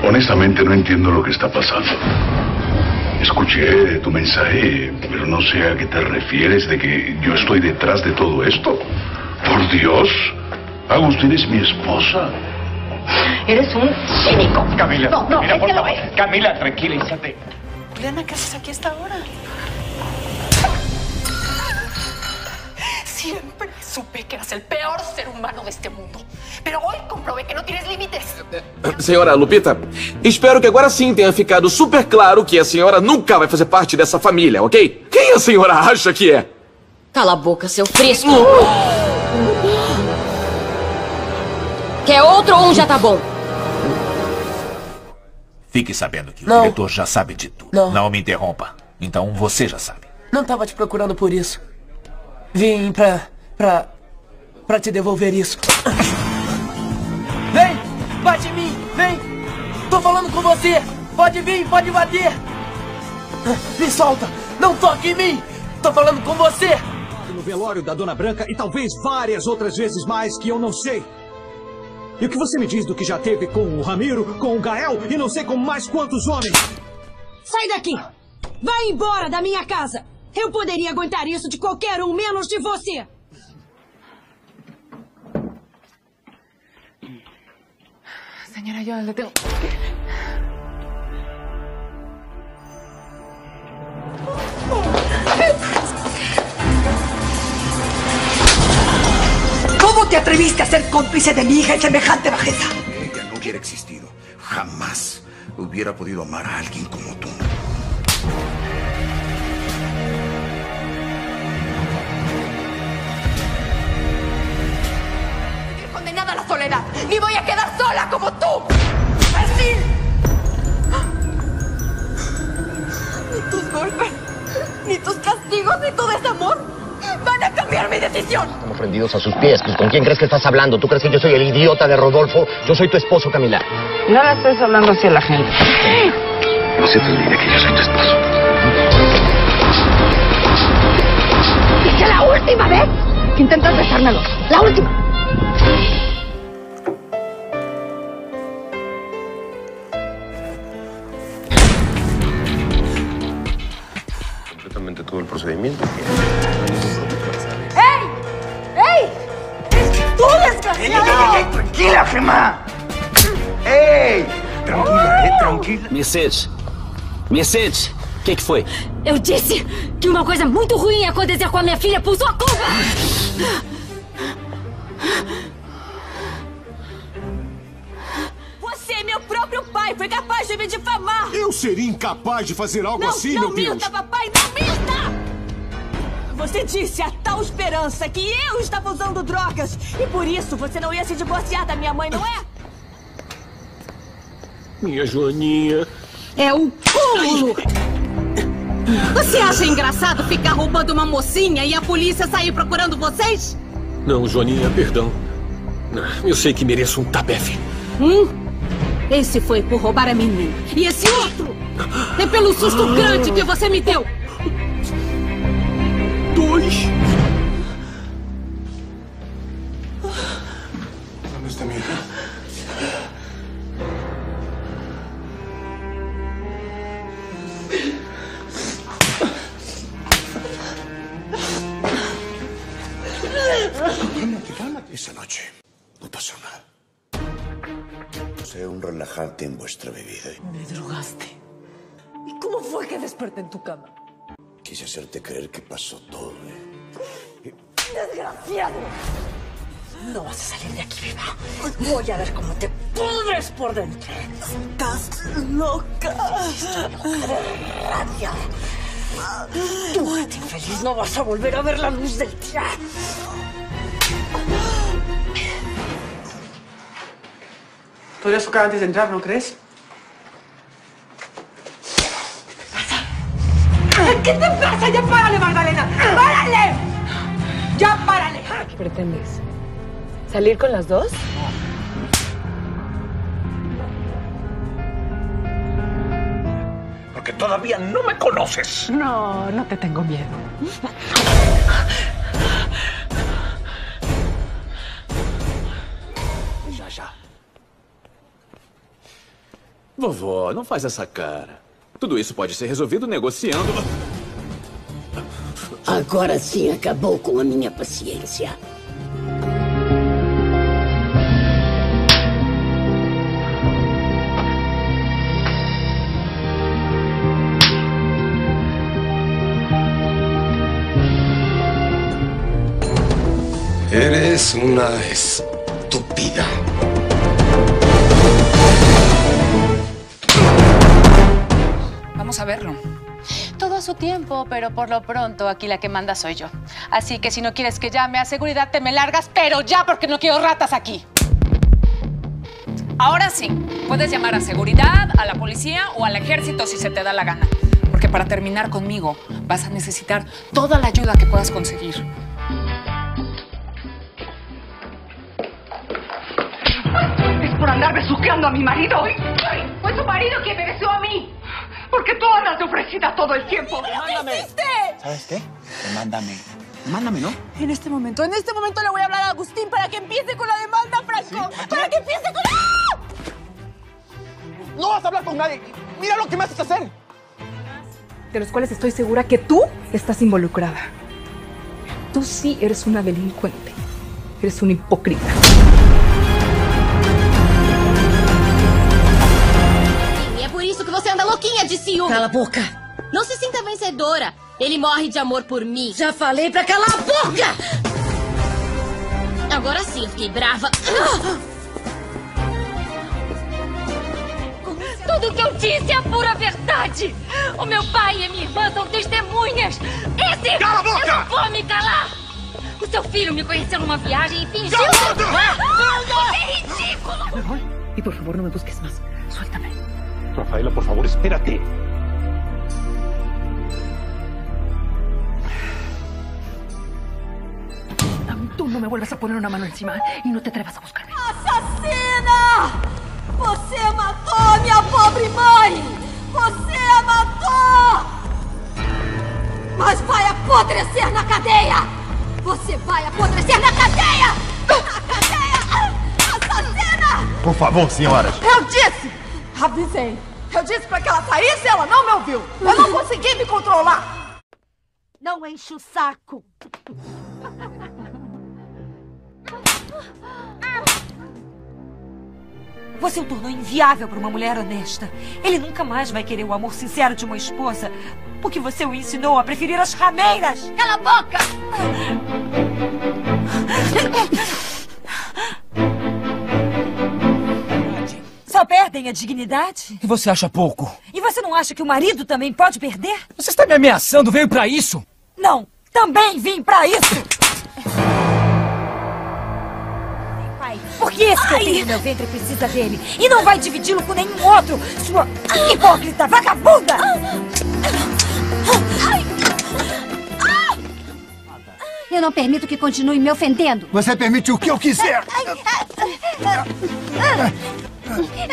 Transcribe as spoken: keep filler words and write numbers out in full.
Honestamente no entiendo lo que está pasando. Escuché tu mensaje, pero no sé a qué te refieres de que yo estoy detrás de todo esto. Por Dios, Agustín es mi esposa. Eres un cínico. Camila, no, no, mira, es por que lo favor. es. Camila, tranquilízate. Juliana, ¿qué haces aquí a esta hora? Siempre supe que eras el peor ser humano de este mundo. Pero hoy comprobé que no tienes límites. Senhora Lupita, espero que agora sim tenha ficado super claro que a senhora nunca vai fazer parte dessa família, ok? Quem a senhora acha que é? Cala a boca, seu fresco. Quer outro ou um já tá bom? Fique sabendo que o Não. diretor já sabe de tudo. Não. Não me interrompa. Então você já sabe. Não tava te procurando por isso. Vim pra... pra... pra te devolver isso. Vem! Bate em mim! Vem! Tô falando com você! Pode vir, pode bater! Me solta! Não toque em mim! Tô falando com você! No velório da Dona Branca e talvez várias outras vezes mais que eu não sei. E o que você me diz do que já teve com o Ramiro, com o Gael e não sei com mais quantos homens? Sai daqui! Vai embora da minha casa! Eu poderia aguentar isso de qualquer um, menos de você! Señora, yo le tengo... ¿Cómo te atreviste a ser cómplice de mi hija en semejante bajeza? Ella no hubiera existido. Jamás hubiera podido amar a alguien como tú. Estoy condenada a la soledad. Ni voy a quedar sola como tú. ¡Así! Ni tus golpes, ni tus castigos, ni tu desamor van a cambiar mi decisión. Estamos rendidos a sus pies. Pues, ¿con quién crees que estás hablando? ¿Tú crees que yo soy el idiota de Rodolfo? Yo soy tu esposo, Camila. No le estés hablando así a la gente. No se te olvide que yo soy tu esposo. Dije la última vez que intentas besármelo. La última. Completamente todo el procedimiento. ¡Ey! ¡Ey! ¡Tú, desgraciado! ¡Ey, ey, ey! ¡Tranquila, Gemma! ¡Ey! Tranquila, eh, tranquila. Mercedes. Mercedes, o que, que foi? Eu disse que uma coisa muito ruim ia acontecer com a minha filha por sua culpa. Você é meu próprio pai, foi capaz de me difamar! Eu seria incapaz de fazer algo Não, assim, não meu Deus! minta, papai, não minta! Você disse a tal esperança que eu estava usando drogas e por isso você não ia se divorciar da minha mãe, não é? Minha Joaninha. É o cúmulo! Você acha engraçado ficar roubando uma mocinha e a polícia sair procurando vocês? Não, Joaninha, perdão. Eu sei que mereço um tabefe. Hum? Esse foi por roubar a menina. E esse outro é pelo susto grande que você me deu. Dois. ¿Dónde está mi hija? Cálmate, cálmate. Esa noche no pasó nada. Sé un relajante en vuestra bebida. Me drogaste. ¿Y cómo fue que desperté en tu cama? Quise hacerte creer que pasó todo, ¿eh? ¡Desgraciado! No vas a salir de aquí viva. Voy a ver cómo te pudres por dentro. Estás loca. De rabia. Tú, gente infeliz, no vas a volver a ver la luz del día. Podrías tocar antes de entrar, ¿no crees? ¿Qué te pasa? ¡Ya párale, Magdalena! ¡Párale! ¡Ya párale! ¿Qué pretendes? ¿Salir con las dos? Porque todavía no me conoces. No, no te tengo miedo. Ya, ya. Vovó, não faz essa cara. Tudo isso pode ser resolvido negociando. Agora sim acabou com a minha paciência. Eres una estúpida. Vamos a verlo. Todo a su tiempo, pero por lo pronto aquí la que manda soy yo. Así que si no quieres que llame a seguridad, te me largas, pero ya, porque no quiero ratas aquí. Ahora sí, puedes llamar a seguridad, a la policía o al ejército si se te da la gana. Porque para terminar conmigo vas a necesitar toda la ayuda que puedas conseguir. Es por andar besuqueando a mi marido. Fue tu marido quien me besó a mí. Porque tú andas de ofrecida todo el tiempo. ¡Demándame! ¿Sabes qué? Demándame. Demándame, ¿no? En este momento, en este momento le voy a hablar a Agustín para que empiece con la demanda, Franco. ¿Sí? Para que empiece con la... No vas a hablar con nadie. Mira lo que me haces hacer. De los cuales estoy segura que tú estás involucrada. Tú sí eres una delincuente. Eres una hipócrita. É por isso que você anda louquinha de ciúme. Cala a boca. Não se sinta vencedora. Ele morre de amor por mim. Já falei pra calar a boca! Agora sim, eu fiquei brava. Tudo que eu disse é a pura verdade. O meu pai e minha irmã são testemunhas. Esse... Cala a boca! Eu não vou me calar. O seu filho me conheceu numa viagem e fingiu... Cala a boca! Ah, é ridículo! Y por favor, no me busques más. Suéltame. Rafaela, por favor, espérate. Tú no me vuelvas a poner una mano encima y no te atrevas a buscarme. Assassina! Você matou a minha pobre mãe! Você a matou! Mas vai apodrecer na cadeia! Você vai apodrecer na cadeia! Na cadeia! Assassina! Por favor, senhoras. Eu disse! Avisei! Eu disse pra que ela saísse e ela não me ouviu! Eu não consegui me controlar! Não enche o saco! Você o tornou inviável para uma mulher honesta. Ele nunca mais vai querer o amor sincero de uma esposa, porque você o ensinou a preferir as rameiras. Cala a boca! Só perdem a dignidade? E você acha pouco? E você não acha que o marido também pode perder? Você está me ameaçando? Veio pra isso? Não, também vim pra isso! Porque esse que eu tenho no meu ventre precisa dele. E não vai dividi-lo com nenhum outro, sua hipócrita vagabunda! Eu não permito que continue me ofendendo. Você permite o que eu quiser.